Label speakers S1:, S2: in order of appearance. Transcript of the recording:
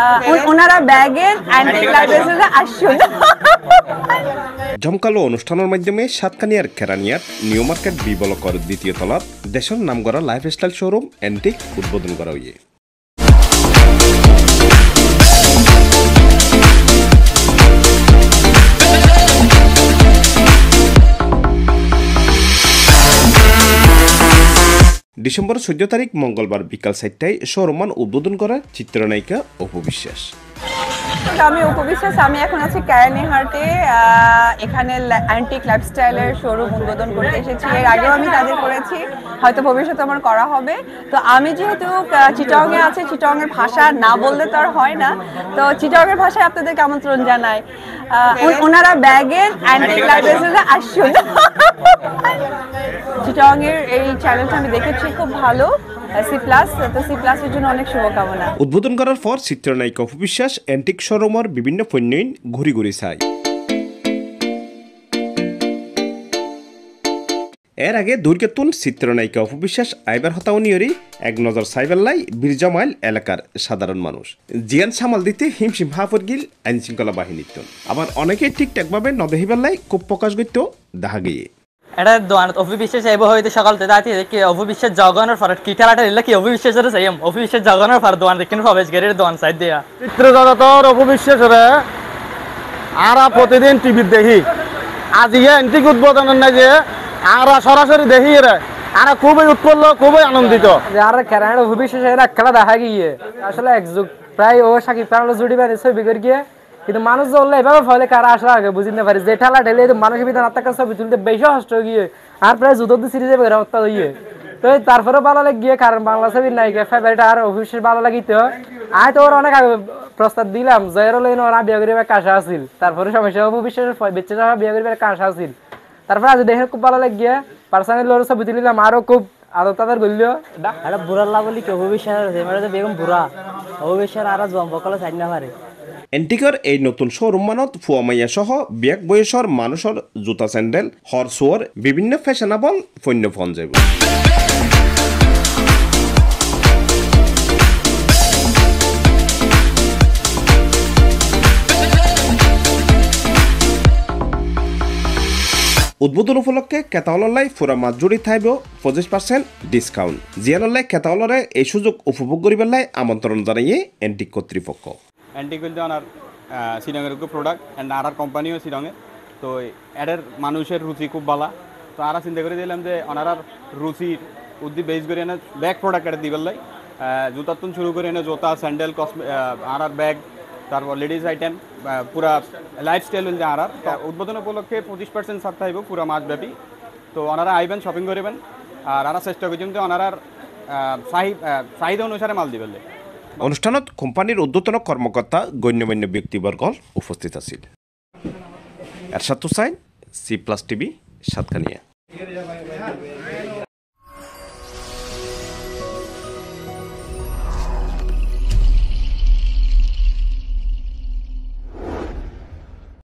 S1: ওনারা ব্যাগের অ্যান্টিক লাইব্রেরিতে আসুন।
S2: জমকালো অনুষ্ঠানের মাধ্যমে সাতকানিয়ার কেরানিয়ার নিউ মার্কেট বি ব্লকের দ্বিতীয় তলাত দেশের নামগড়া লাইফস্টাইল শোরুম অ্যান্টিক উদ্বোধন করা হয়ে ডিসেম্বর 14 তারিখ মঙ্গলবার বিকাল 4টায় শোরুমান উদ্বোধন করা চিত্রনায়িকা অপু বিশ্বাস।
S1: আমি অপু বিশ্বাস, আমি এখন আছি কেরানীহাটে। এখানে অ্যান্টিক লাইফস্টাইলের শোরুম উদ্বোধন করতে এসেছি। এর আগেও আমি তাদের করেছি, হয়তো ভবিষ্যতে আমার করা হবে। তো আমি যেহেতু চিটাগংয়ে আছি, চিটাগংয়ের ভাষা না বললে তো আর হয় না, তো চিটাগংয়ের ভাষায় আপনাদেরকে আমন্ত্রণ জানাই। ওনারা ব্যাগের অ্যান্টিক লাইব্রেরিতে আসুন। চিটাগংয়ের এই চ্যানেলটা আমি দেখেছি, খুব ভালো। C+, জন্য অনেক শুভকামনা।
S2: উদ্বোধন করার পর চিত্রনায়িকা অপু বিশ্বাস অ্যান্টিক শোরুমের বিভিন্ন পণ্যইন ঘুরি ঘুরি চায়। এর আগে দুর্গেতুন চিত্রনায়িকা অপু বিশ্বাস আইবার হতাউনিয়রি এক নজর সাইবেল্লাই বীরজামাইল এলাকার সাধারণ মানুষ জিয়ান সামাল দিতে হিমশিম হাফর গিল আইন শৃঙ্খলা বাহিনীর। আবার অনেকেই ঠিকঠাকভাবে নদেহিবেল্লাই খুব প্রকাশ করতে দেখা গিয়ে
S3: এটা দোয়ান অপু বিশ্বাস এব হইতে সকালতে দাঁতি কি অপু বিশ্বাস জগনের ফর কিটালাটা ইল্লা কি অপু বিশ্বাসের সাইম অপু বিশ্বাস জগনের ফর দোয়ান দেখিন প্রবেশ গেরের দোয়ান সাইড দিয়া
S4: চিত্র জগতর অপু বিশ্বাসের আরা প্রতিদিন টিভি দেখি আজ অ্যান্টিক উদ্বোধনের নাই যে আরা সরাসরি দেখি রে আরা খুবই উৎফুল্ল, খুবই আনন্দিত।
S5: আর কেরানি অপু বিশ্বাসের খেলা দেখা গিয়ে আসলে এক যুগ প্রায় ও সাকিব খান জুড়ি বেঁধে ছবি করে গিয়ে, কিন্তু মানুষ বললে এভাবে ফলে কারা আসা আগে বুঝতে পারি যে ঠেলা ঠেলে মানুষের ভিতরে আত্মাকার ছবি তুলতে বেশি কষ্ট গিয়ে আর প্রায় যুদ্ধ সিরিজে বের হত্যা হইয়ে। তো তারপরে ভালো লাগিয়ে, কারণ বাংলা ছবির নায়িকা ফেভারিট আর অফিসের ভালো লাগিত। আয় তো ওর অনেক প্রস্তাব দিলাম জয়ের লইন ওরা বিয়ে করিবার কাশা আছিল, তারপরে সমস্যা অপু বিশ্বাসের বেঁচে যাওয়া বিয়ে করিবার কাশা আছিল। তারপরে আজ দেখে খুব ভালো লাগিয়ে পার্সোনালি ওর ছবি তুলিলাম, আরো খুব আদর তাদের গল্য
S3: এটা বুড়ার লাগলি কি অপু বিশ্বাস বেগম বুড়া অপু বিশ্বাস আর জম বকলে চাই না পারে।
S2: এন্টিকর এই নতুন শোরুম মানত ফুয়ামাইয়া সহ ব্যাগ বয়সর মানুষের জুতা স্যান্ডেল হরসোয়ার বিভিন্ন ফ্যাশনেবল পণ্য ফোন যাব। উদ্বোধন উপলক্ষে কেতাওয়ালাই পুরা মাছ জুড়ি থাইব 25% ডিসকাউন্ট। জিয়ানলাই কেতাওয়ালরে এই সুযোগ উপভোগ করিবার আমন্ত্রণ জানাইয়ে এন্টিক কর্তৃপক্ষ।
S6: অ্যান্টিক বলতে ওনার শিলংয়ের প্রোডাক্ট অ্যান্ড আর কোম্পানিও শিলংয়ের, তো এদের মানুষের রুচি খুব ভালো। তো আমরা চিন্তা করে দিলাম যে ওনার রুচির উদ্দি বেস করে এনে ব্যাগ প্রোডাক্ট এটা দিবার লাই জুতার তুন শুরু করে এনে জুতা স্যান্ডেল আর ব্যাগ, তারপর লেডিস আইটেম পুরা লাইফস্টাইল হল যে আর উদ্বোধন উপলক্ষে 25% ছাড় থাকব পুরা মাসব্যাপী। তো ওনারা আইবেন, শপিং করবেন, আর আমরা চেষ্টা করছি যে ওনার চাহিদা অনুসারে মাল দিবেন।
S2: অনুষ্ঠানত কোম্পানির ঊর্ধ্বতন কর্মকর্তা গণ্যমান্য ব্যক্তিবর্গ উপস্থিত আছিল। Ershad Hussain, C+ TV, Satkania.